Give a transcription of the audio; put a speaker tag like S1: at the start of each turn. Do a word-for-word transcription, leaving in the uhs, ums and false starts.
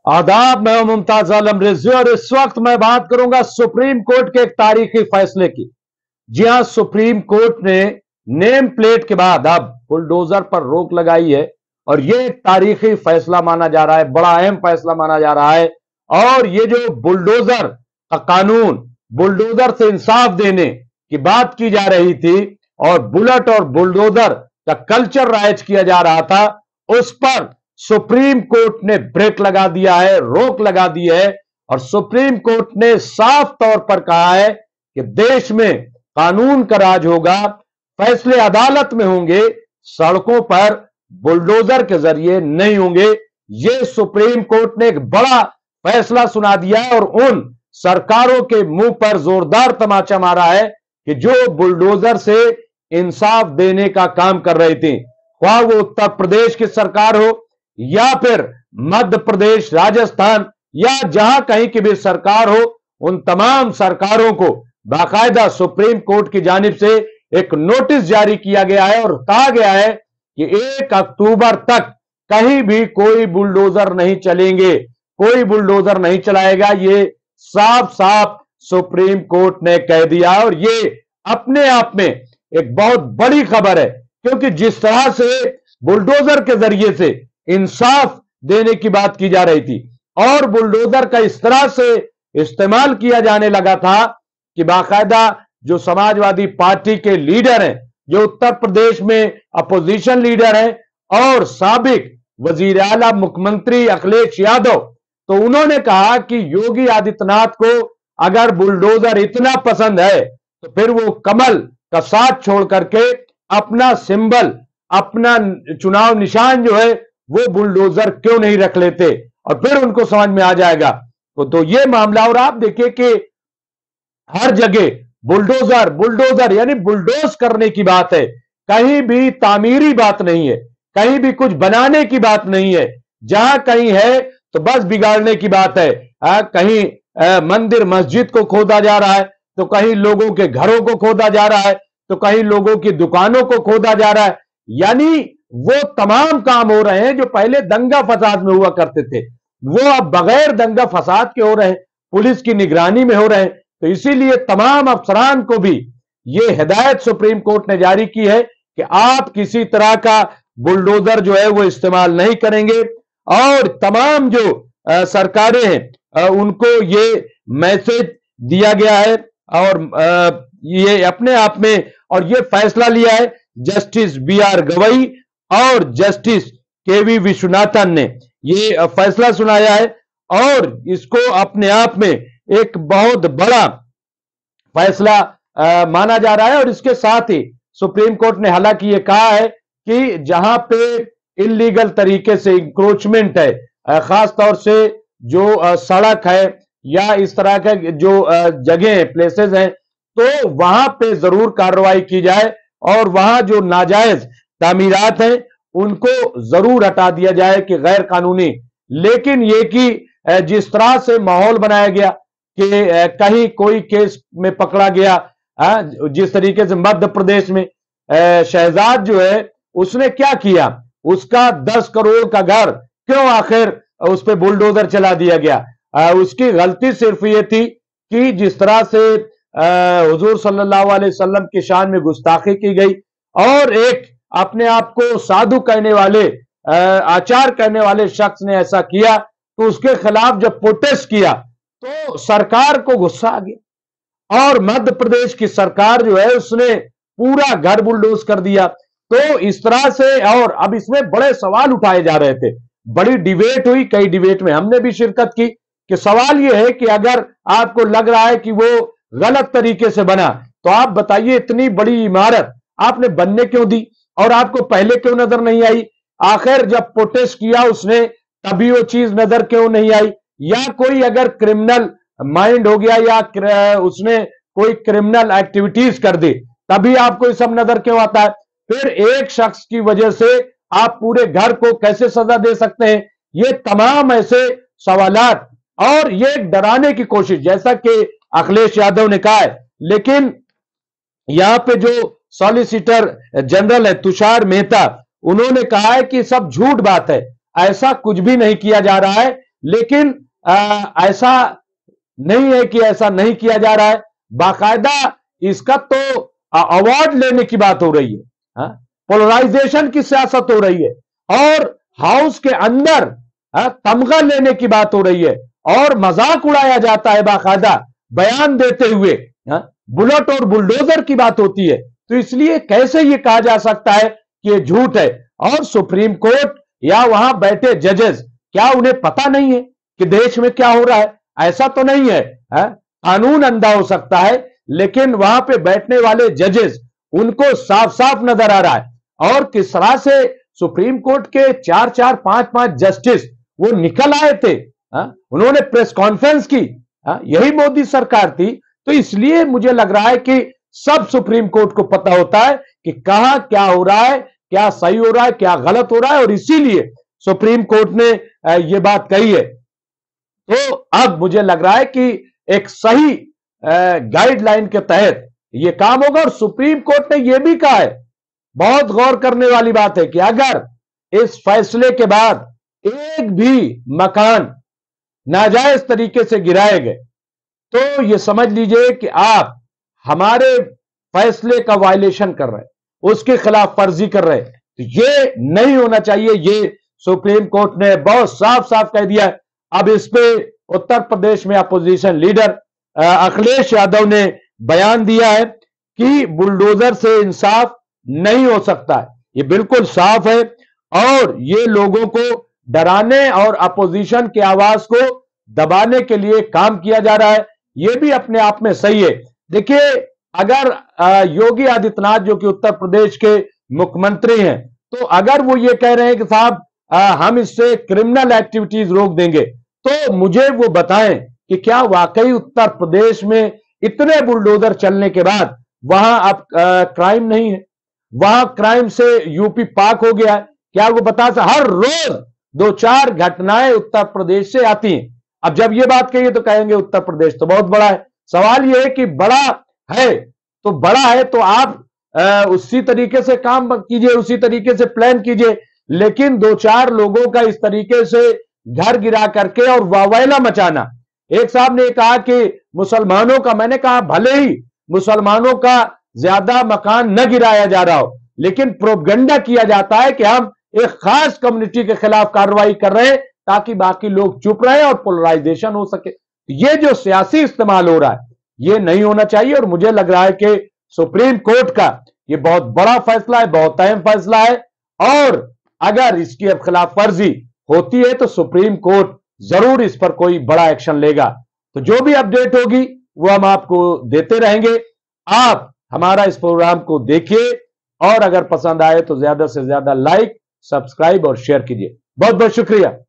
S1: आदाब, मैं हूं मुमताज आलम रिजवी और इस वक्त मैं बात करूंगा सुप्रीम कोर्ट के एक तारीखी फैसले की। जी हां, सुप्रीम कोर्ट ने नेम प्लेट के बाद अब बुलडोजर पर रोक लगाई है और यह एक तारीखी फैसला माना जा रहा है, बड़ा अहम फैसला माना जा रहा है। और ये जो बुलडोजर का कानून, बुलडोजर से इंसाफ देने की बात की जा रही थी और बुलेट और बुलडोजर का कल्चर राइज किया जा रहा था, उस पर सुप्रीम कोर्ट ने ब्रेक लगा दिया है, रोक लगा दी है। और सुप्रीम कोर्ट ने साफ तौर पर कहा है कि देश में कानून का राज होगा, फैसले अदालत में होंगे, सड़कों पर बुलडोजर के जरिए नहीं होंगे। यह सुप्रीम कोर्ट ने एक बड़ा फैसला सुना दिया है और उन सरकारों के मुंह पर जोरदार तमाचा मारा है कि जो बुलडोजर से इंसाफ देने का काम कर रही थी, ख्वाह वो उत्तर प्रदेश की सरकार हो या फिर मध्य प्रदेश, राजस्थान या जहां कहीं की भी सरकार हो, उन तमाम सरकारों को बाकायदा सुप्रीम कोर्ट की जानिब से एक नोटिस जारी किया गया है और कहा गया है कि एक अक्टूबर तक कहीं भी कोई बुलडोजर नहीं चलेंगे, कोई बुलडोजर नहीं चलाएगा। ये साफ साफ सुप्रीम कोर्ट ने कह दिया और ये अपने आप में एक बहुत बड़ी खबर है, क्योंकि जिस तरह से बुलडोजर के जरिए से इंसाफ देने की बात की जा रही थी और बुलडोजर का इस तरह से इस्तेमाल किया जाने लगा था कि बाकायदा जो समाजवादी पार्टी के लीडर हैं, जो उत्तर प्रदेश में अपोजिशन लीडर हैं और साबिक वजीर आला मुख्यमंत्री अखिलेश यादव, तो उन्होंने कहा कि योगी आदित्यनाथ को अगर बुलडोजर इतना पसंद है तो फिर वो कमल का साथ छोड़ करके अपना सिंबल, अपना चुनाव निशान जो है वो बुलडोजर क्यों नहीं रख लेते और फिर उनको समझ में आ जाएगा। तो, तो ये मामला, और आप देखिए कि हर जगह बुलडोजर बुलडोजर यानी बुलडोज करने की बात है, कहीं भी तामीरी बात नहीं है, कहीं भी कुछ बनाने की बात नहीं है। जहां कहीं है तो बस बिगाड़ने की बात है। आ, कहीं आ, मंदिर मस्जिद को खोदा जा रहा है, तो कहीं लोगों के घरों को खोदा जा रहा है, तो कहीं लोगों की दुकानों को खोदा जा रहा है। यानी वो तमाम काम हो रहे हैं जो पहले दंगा फसाद में हुआ करते थे, वो अब बगैर दंगा फसाद के हो रहे हैं, पुलिस की निगरानी में हो रहे हैं। तो इसीलिए तमाम अफसरान को भी ये हिदायत सुप्रीम कोर्ट ने जारी की है कि आप किसी तरह का बुलडोजर जो है वो इस्तेमाल नहीं करेंगे। और तमाम जो आ, सरकारें हैं आ, उनको ये मैसेज दिया गया है और आ, ये अपने आप में, और ये फैसला लिया है जस्टिस बी आर गवई और जस्टिस के वी विश्वनाथन ने, ये फैसला सुनाया है और इसको अपने आप में एक बहुत बड़ा फैसला आ, माना जा रहा है। और इसके साथ ही सुप्रीम कोर्ट ने हालांकि ये कहा है कि जहां पे इलीगल तरीके से इंक्रोचमेंट है, आ, खास तौर से जो आ, सड़क है या इस तरह के जो जगह प्लेसेस हैं, तो वहां पे जरूर कार्रवाई की जाए और वहां जो नाजायज तामीरात हैं उनको जरूर हटा दिया जाए कि गैर कानूनी। लेकिन ये कि जिस तरह से माहौल बनाया गया कि कहीं कोई केस में पकड़ा गया, जिस तरीके से मध्य प्रदेश में शहजाद जो है उसने क्या किया, उसका दस करोड़ का घर क्यों आखिर उस पर बुलडोजर चला दिया गया। उसकी गलती सिर्फ ये थी कि जिस तरह से हुजूर सल्लल्लाहु अलैहि वसल्लम की शान में गुस्ताखी की गई और एक अपने आप को साधु कहने वाले, आचार कहने वाले शख्स ने ऐसा किया, तो उसके खिलाफ जब प्रोटेस्ट किया तो सरकार को गुस्सा आ गया और मध्य प्रदेश की सरकार जो है उसने पूरा घर बुलडोज कर दिया। तो इस तरह से, और अब इसमें बड़े सवाल उठाए जा रहे थे, बड़ी डिबेट हुई, कई डिबेट में हमने भी शिरकत की कि सवाल यह है कि अगर आपको लग रहा है कि वो गलत तरीके से बना, तो आप बताइए इतनी बड़ी इमारत आपने बनने क्यों दी और आपको पहले क्यों नजर नहीं आई? आखिर जब प्रोटेस्ट किया उसने तभी वो चीज नजर क्यों नहीं आई? या कोई अगर क्रिमिनल माइंड हो गया या उसने कोई क्रिमिनल एक्टिविटीज कर दी, तभी आपको ये सब नजर क्यों आता है? फिर एक शख्स की वजह से आप पूरे घर को कैसे सजा दे सकते हैं? ये तमाम ऐसे सवालात और ये डराने की कोशिश, जैसा कि अखिलेश यादव ने कहा है। लेकिन यहां पे जो सॉलिसिटर जनरल है तुषार मेहता, उन्होंने कहा है कि सब झूठ बात है, ऐसा कुछ भी नहीं किया जा रहा है। लेकिन आ, ऐसा नहीं है कि ऐसा नहीं किया जा रहा है, बाकायदा इसका तो अवार्ड लेने की बात हो रही है, पोलराइजेशन की सियासत हो रही है, और हाउस के अंदर आ, तमगा लेने की बात हो रही है, और मजाक उड़ाया जाता है बाकायदा बयान देते हुए, आ, बुलेट और बुलडोजर की बात होती है। तो इसलिए कैसे ये कहा जा सकता है कि ये झूठ है? और सुप्रीम कोर्ट या वहां बैठे जजेस, क्या उन्हें पता नहीं है कि देश में क्या हो रहा है? ऐसा तो नहीं है, है? कानून अंधा हो सकता है, लेकिन वहां पे बैठने वाले जजेस, उनको साफ साफ नजर आ रहा है। और किस तरह से सुप्रीम कोर्ट के चार चार पांच पांच जस्टिस वो निकल आए थे, है? उन्होंने प्रेस कॉन्फ्रेंस की, है? यही मोदी सरकार थी। तो इसलिए मुझे लग रहा है कि सब सुप्रीम कोर्ट को पता होता है कि कहां क्या हो रहा है, क्या सही हो रहा है, क्या गलत हो रहा है, और इसीलिए सुप्रीम कोर्ट ने यह बात कही है। तो अब मुझे लग रहा है कि एक सही गाइडलाइन के तहत यह काम होगा। और सुप्रीम कोर्ट ने यह भी कहा है, बहुत गौर करने वाली बात है, कि अगर इस फैसले के बाद एक भी मकान नाजायज तरीके से गिराए गए तो यह समझ लीजिए कि आप हमारे फैसले का वायलेशन कर रहे हैं, उसके खिलाफ फर्जी कर रहे हैं। तो ये नहीं होना चाहिए। ये सुप्रीम कोर्ट ने बहुत साफ साफ कह दिया है। अब इस पे उत्तर प्रदेश में अपोजिशन लीडर अखिलेश यादव ने बयान दिया है कि बुलडोजर से इंसाफ नहीं हो सकता है। ये बिल्कुल साफ है, और ये लोगों को डराने और अपोजिशन की आवाज को दबाने के लिए काम किया जा रहा है। ये भी अपने आप में सही है। देखिए, अगर योगी आदित्यनाथ जो कि उत्तर प्रदेश के मुख्यमंत्री हैं, तो अगर वो ये कह रहे हैं कि साहब हम इससे क्रिमिनल एक्टिविटीज रोक देंगे, तो मुझे वो बताएं कि क्या वाकई उत्तर प्रदेश में इतने बुलडोजर चलने के बाद वहां अब क्राइम नहीं है? वहां क्राइम से यूपी पाक हो गया है? क्या वो बता सकते? हर रोज दो चार घटनाएं उत्तर प्रदेश से आती हैं। अब जब ये बात कहिए तो कहेंगे उत्तर प्रदेश तो बहुत बड़ा है। सवाल यह है कि बड़ा है तो बड़ा है तो आप आ, उसी तरीके से काम कीजिए, उसी तरीके से प्लान कीजिए। लेकिन दो चार लोगों का इस तरीके से घर गिरा करके और वावैला मचाना। एक साहब ने कहा कि मुसलमानों का, मैंने कहा भले ही मुसलमानों का ज्यादा मकान न गिराया जा रहा हो, लेकिन प्रोपगंडा किया जाता है कि हम एक खास कम्युनिटी के खिलाफ कार्रवाई कर रहे हैं ताकि बाकी लोग चुप रहे और पोलराइजेशन हो सके। ये जो सियासी इस्तेमाल हो रहा है, ये नहीं होना चाहिए। और मुझे लग रहा है कि सुप्रीम कोर्ट का ये बहुत बड़ा फैसला है, बहुत अहम फैसला है, और अगर इसकी अब खिलाफ वर्जी होती है तो सुप्रीम कोर्ट जरूर इस पर कोई बड़ा एक्शन लेगा। तो जो भी अपडेट होगी वो हम आपको देते रहेंगे। आप हमारा इस प्रोग्राम को देखिए, और अगर पसंद आए तो ज्यादा से ज्यादा लाइक, सब्सक्राइब और शेयर कीजिए। बहुत बहुत शुक्रिया।